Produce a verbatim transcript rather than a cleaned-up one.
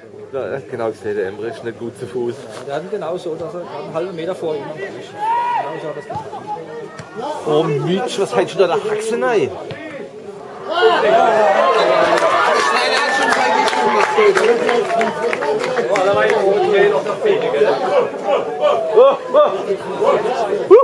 Ja, genau gesehen, der Emre ist nicht gut zu Fuß. Ja, der hat ihn genau so, dass er gerade einen halben Meter vor ihm am Tisch. Genau so hat er das getan. Oh Mitch, was hältst du da der Haxe rein? Oh, da war ich okay, noch der Fähige, gell? Oh, oh.